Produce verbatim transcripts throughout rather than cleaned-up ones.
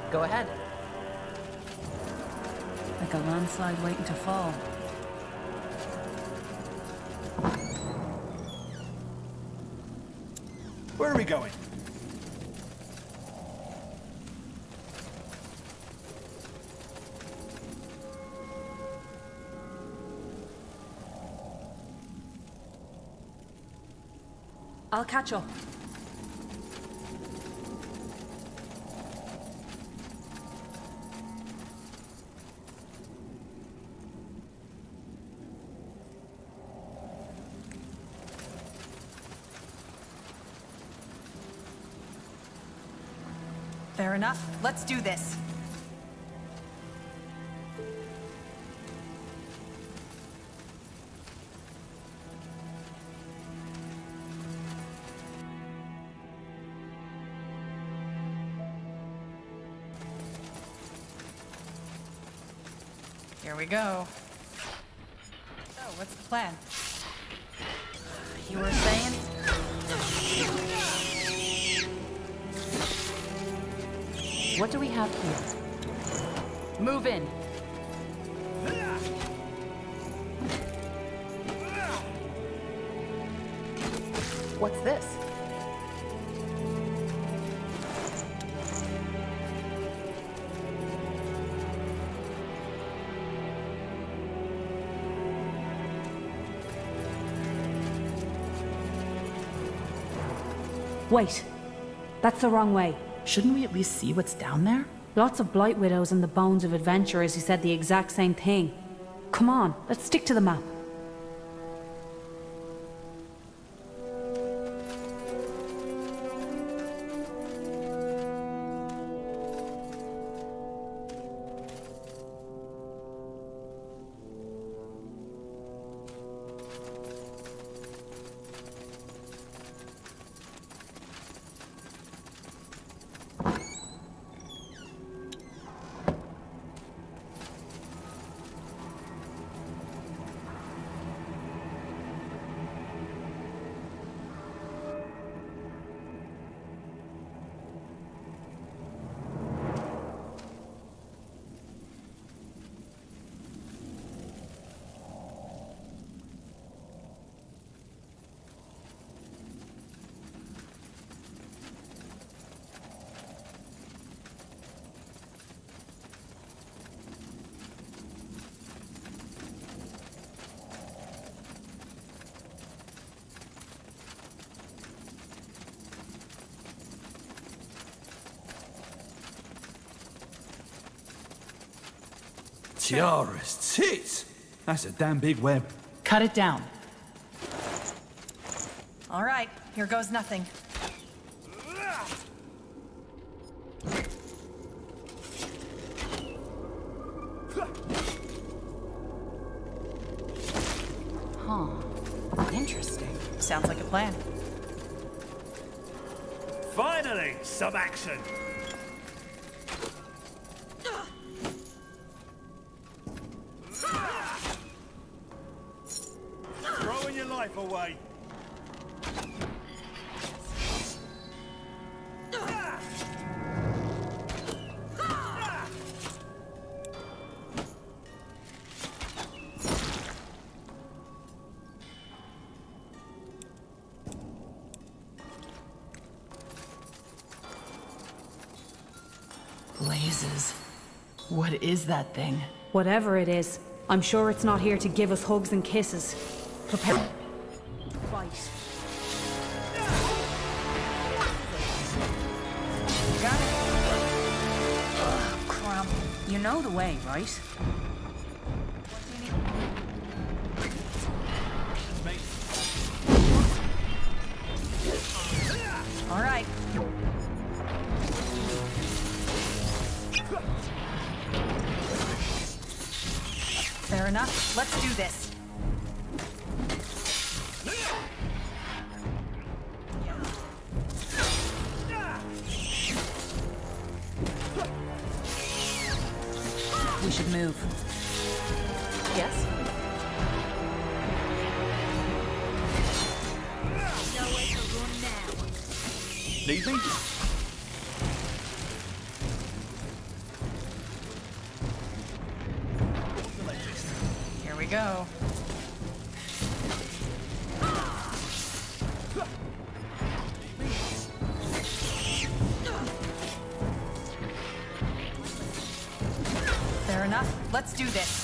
Go ahead. Like a landslide waiting to fall. Where are we going? I'll catch up. Fair enough. Let's do this. Here we go. So, what's the plan? You were saying? What do we have here? Move in. What's this? Wait. That's the wrong way. Shouldn't we at least see what's down there? Lots of blight widows and the bones of adventurers who said the exact same thing. Come on, let's stick to the map. Tiaras, tits! That's a damn big web. Cut it down. All right, here goes nothing. Huh. Interesting. Sounds like a plan. Finally, some action! Throwing your life away. Blazes. What is that thing? Whatever it is, I'm sure it's not here to give us hugs and kisses. Prepare. Fight. Got it? Ugh, crumb. You know the way, right? All right. Fair enough. Let's do this. We should move. Yes? Nowhere to run now. Need me? go. Fair enough. Let's do this.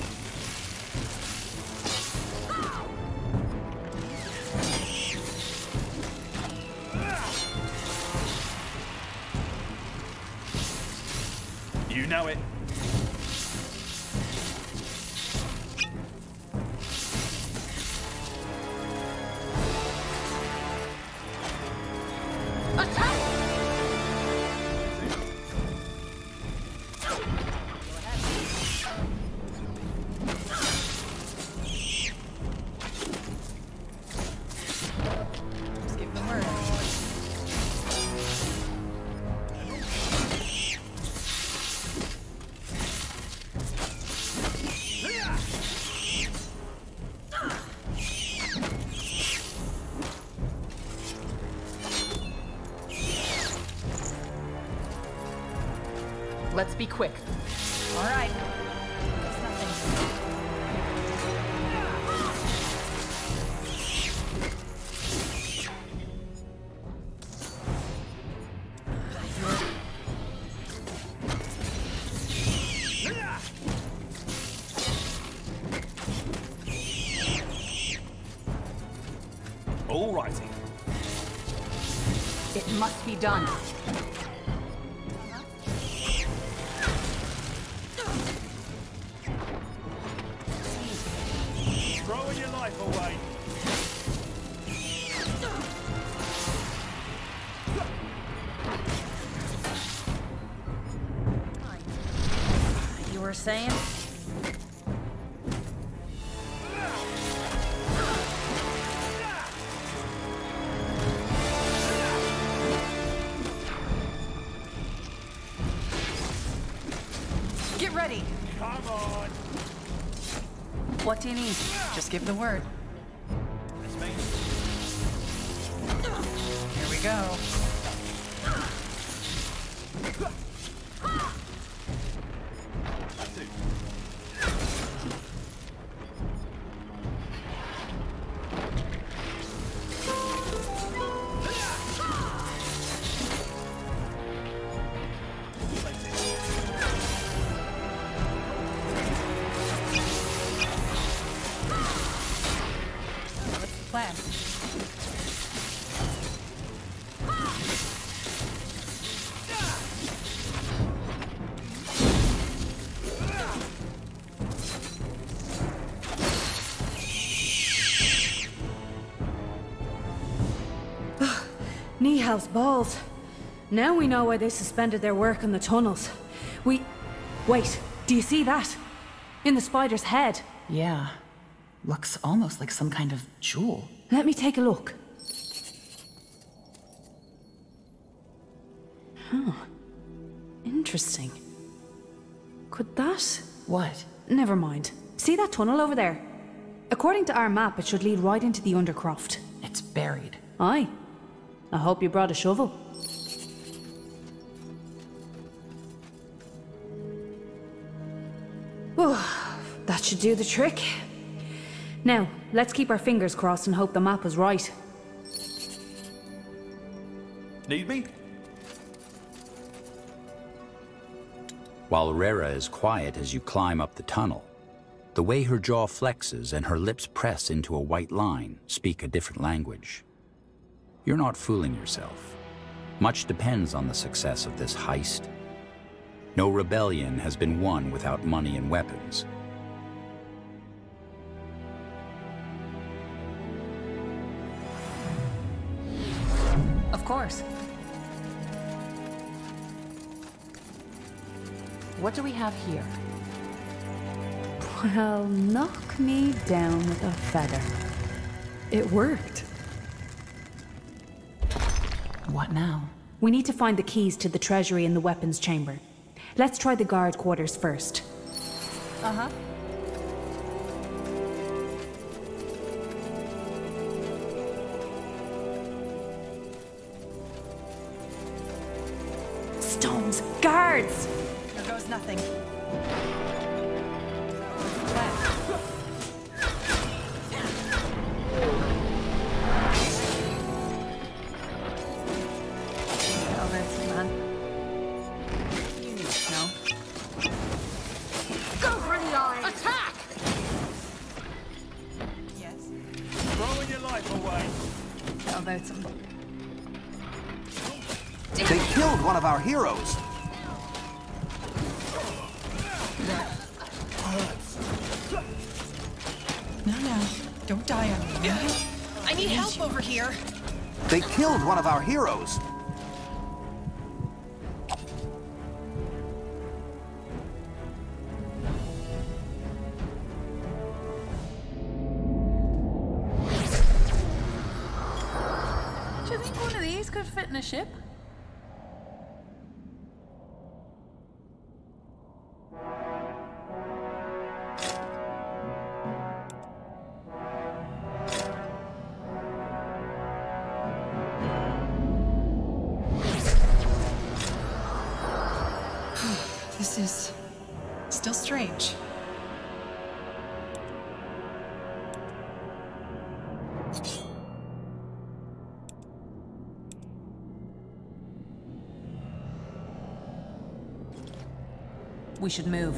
You know it. Just give the word. Let's be quick. All right. That's nothing. All righty. It must be done. Throwing your life away. You were saying? Get ready. Come on. What do you need? Just give the word. It's me. Here we go. That's it. What's the plan? Knee-house balls. Now we know why they suspended their work on the tunnels. We... Wait, do you see that? In the spider's head. Yeah. Looks almost like some kind of jewel. Let me take a look. Huh. Interesting. Could that... What? Never mind. See that tunnel over there? According to our map, it should lead right into the Undercroft. It's buried. Aye. I hope you brought a shovel. Whew, that should do the trick. Now, let's keep our fingers crossed and hope the map is right. Need me? While Rera is quiet as you climb up the tunnel, the way her jaw flexes and her lips press into a white line speak a different language. You're not fooling yourself. Much depends on the success of this heist. No rebellion has been won without money and weapons. Of course. What do we have here? Well, knock me down with a feather. It worked. What now? We need to find the keys to the treasury in the weapons chamber. Let's try the guard quarters first. Uh-huh. Stones! Guards! There goes nothing. What's the plan? type of way. How about some... They killed one of our heroes. No, no. Don't die on me. I need help over here. They killed one of our heroes. Do you think one of these could fit in a ship? This is still strange. We should move.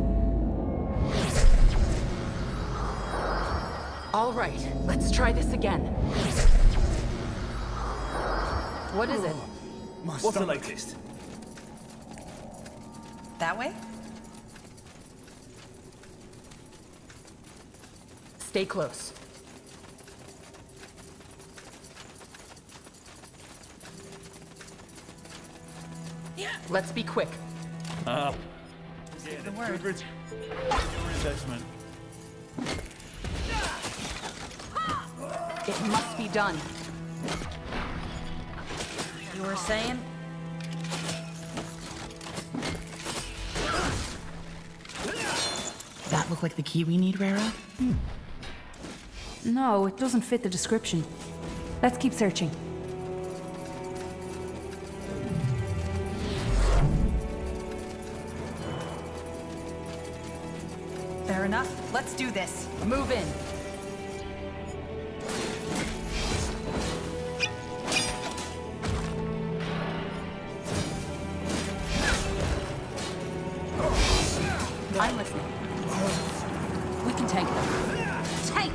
All right, let's try this again. What is it? What's the latest? That way? Stay close. Yeah. Let's be quick. Uh, Yeah, the word. Good your investment. It must be done. You were saying? That look like the key we need, Rara? No, it doesn't fit the description. Let's keep searching. Fair enough. Let's do this. Move in. I'm listening. We can take them. Take!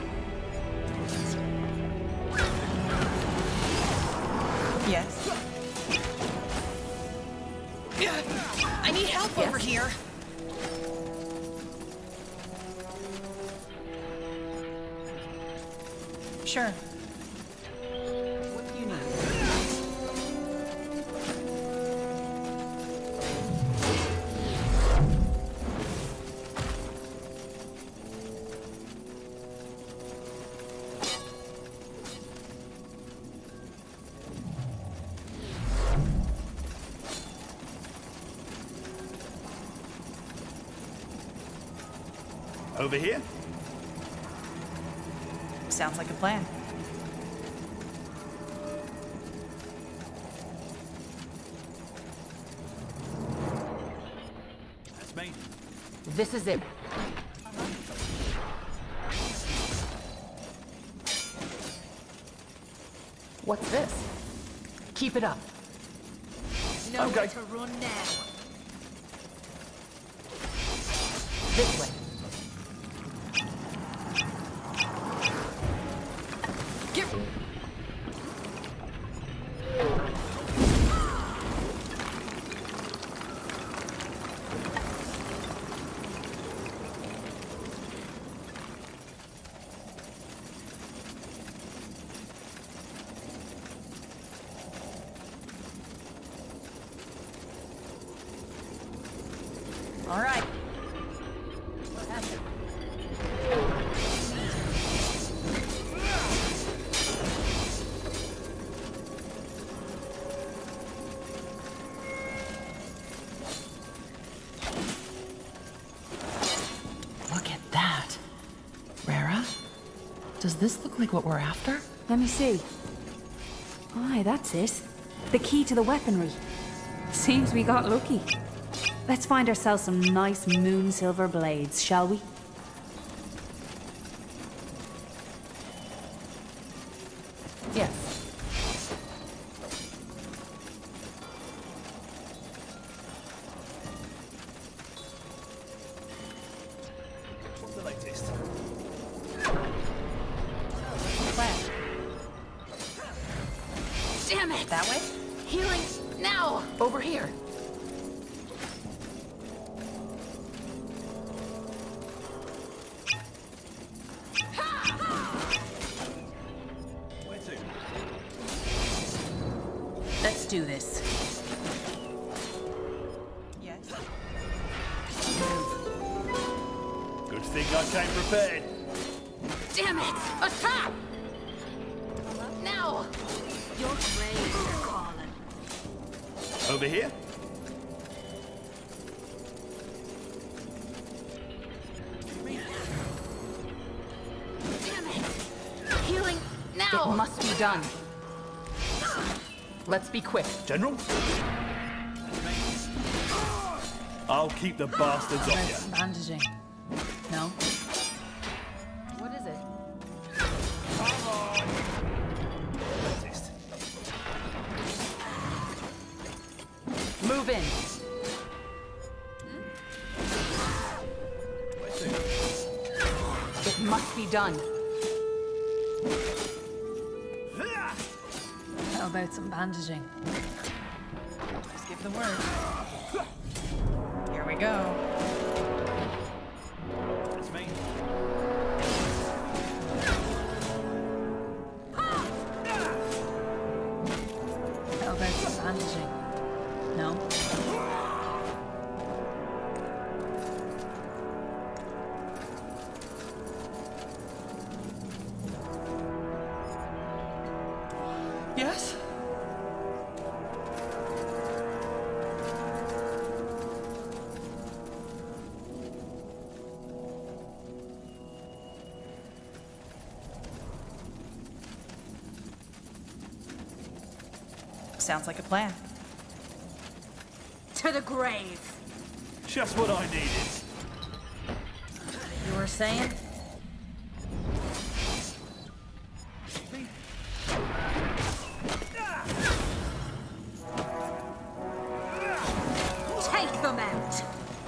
Yes. I need help Yes. over here. Sure. What do you need? Over here? Sounds like a plan. That's me. This is it. What's this? Keep it up. Okay. to run now. This way. Get... All right. Look at that. Rara, does this look like what we're after? Let me see. Aye, that's it. The key to the weaponry. Seems we got lucky. Let's find ourselves some nice moon silver blades, shall we? Yes. What's the latest? Plan. it! That way? Healing now! Over here. Where to? Let's do this. Yes. Good thing I came prepared. Damn it! Attack! Now! Your graves are calling. Over here? Damn it! Healing It now! must be done. Let's be quick. General? I'll keep the bastards off There's you. bandaging. No? What is it? Move in. It must be done. How about some bandaging? Just give the word. Here we go. That's me. How about some bandaging? No? Yes? Sounds like a plan. To the grave! Just what I needed. You were saying? Take them out!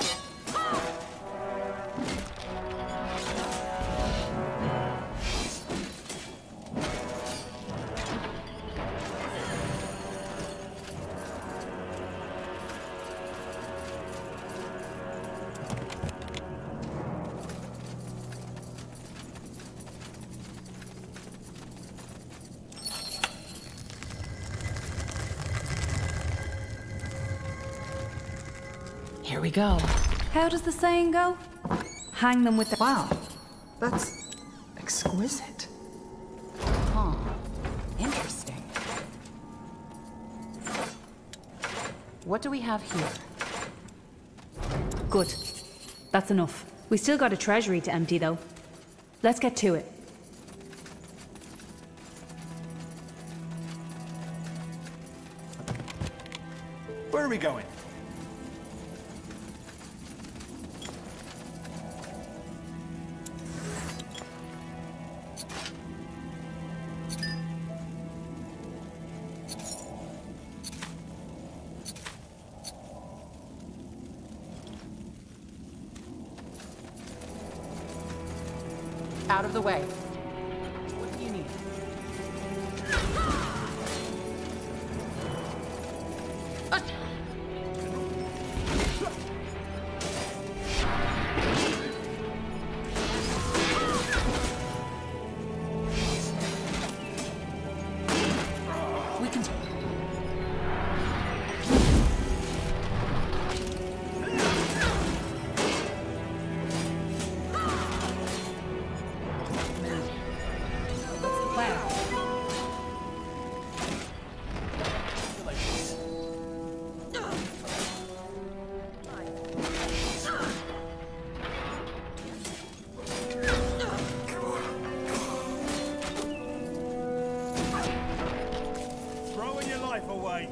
Here we go. How does the saying go? Hang them with the... Wow. That's exquisite. Huh. Interesting. What do we have here? Good. That's enough. We still got a treasury to empty, though. Let's get to it. Where are we going? Out of the way. What do you need? We can... Throwing your life away.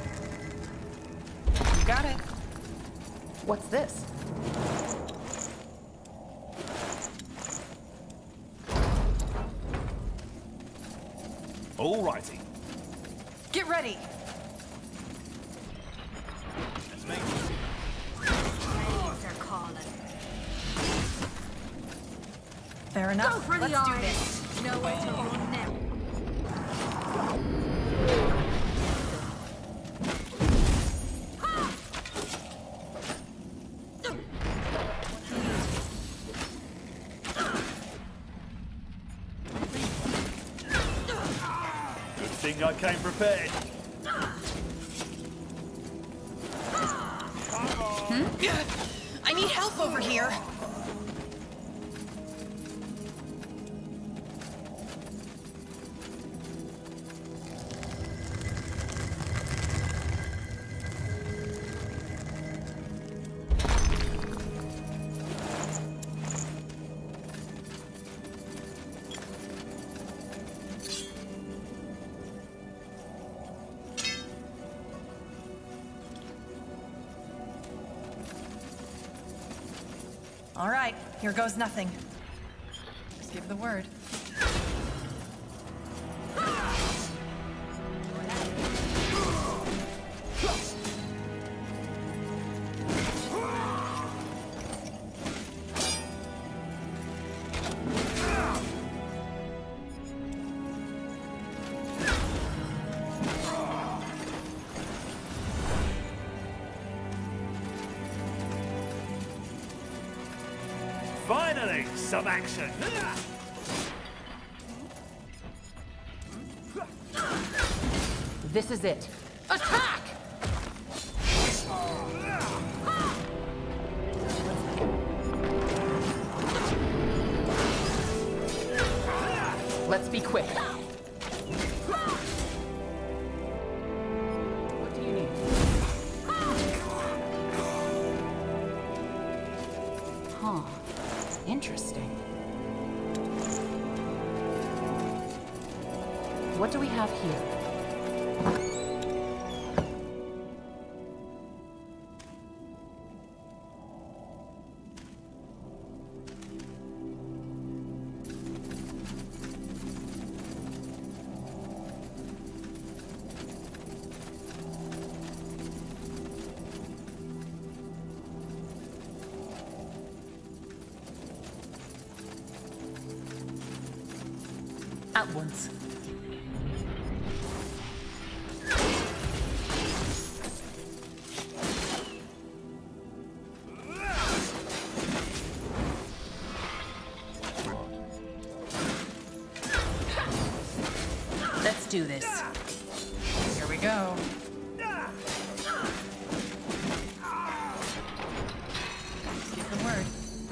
You got it. What's this? Alrighty. Get ready. Let's make They're calling. Fair enough. Go for Let's the do eyes. this. No way to run now. Good thing I came prepared. I need help over here. All right, here goes nothing. Just give the word. Finally, some action. This is it. Attack! Let's be quick. What do you need? Huh. Interesting. What do we have here? At once. Let's do this. Here we go. Give the word.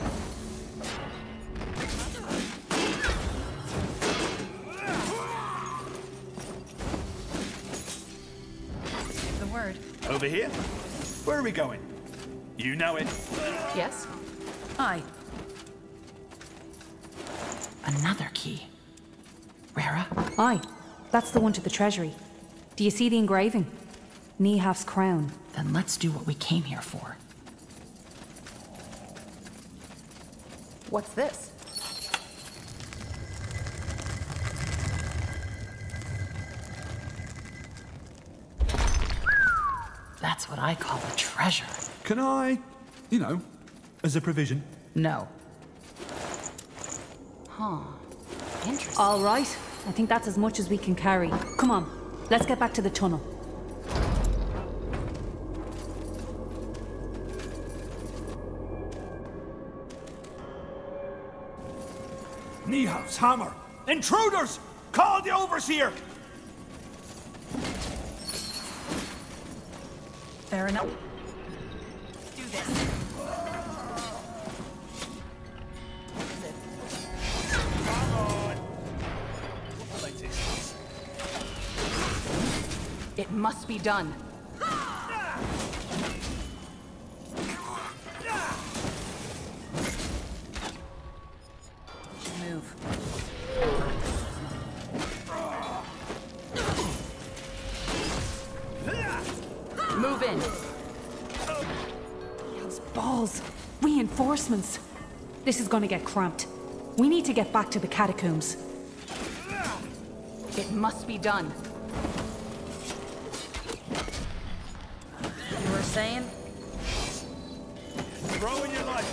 Give the word. Over here? Where are we going? You know it. Yes? Aye. Another key. Rara? Aye, that's the one to the treasury. Do you see the engraving? Nihaf's crown. Then let's do what we came here for. What's this? That's what I call a treasure. Can I, you know, as a provision? No. Huh. Interesting. All right, I think that's as much as we can carry. Come on, let's get back to the tunnel. Nihaf's hammer! Intruders! Call the overseer! Fair enough. Do this. It must be done. Move. Move in. Those balls. Reinforcements. This is gonna get cramped. We need to get back to the catacombs. It must be done. You were saying? Throw in your life.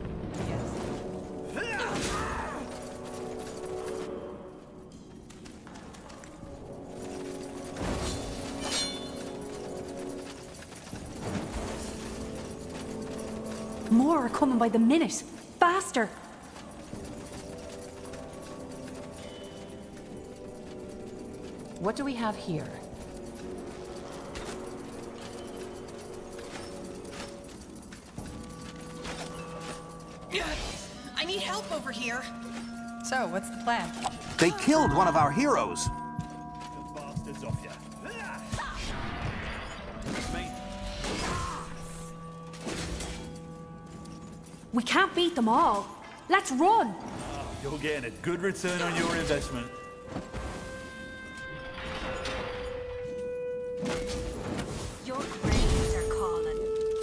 More are coming by the minute. Faster! What do we have here? I need help over here. So, what's the plan? They killed one of our heroes. The bastards off you. We can't beat them all. Let's run! You're getting a good return on your investment. Your graves are calling.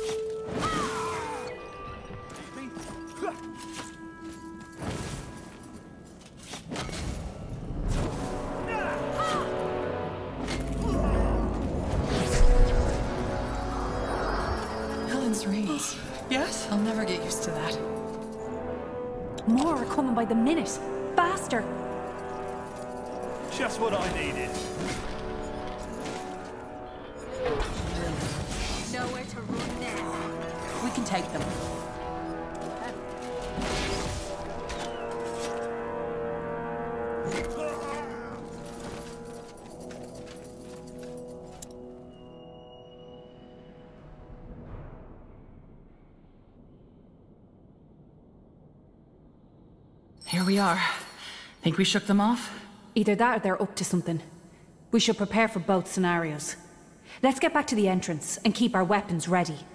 Helen's rings. Yes? I'll never get used to that. More are coming by the minute. Faster! Just what I needed. Nowhere to run now. We can take them. Here we are. Think we shook them off? Either that or they're up to something. We should prepare for both scenarios. Let's get back to the entrance and keep our weapons ready.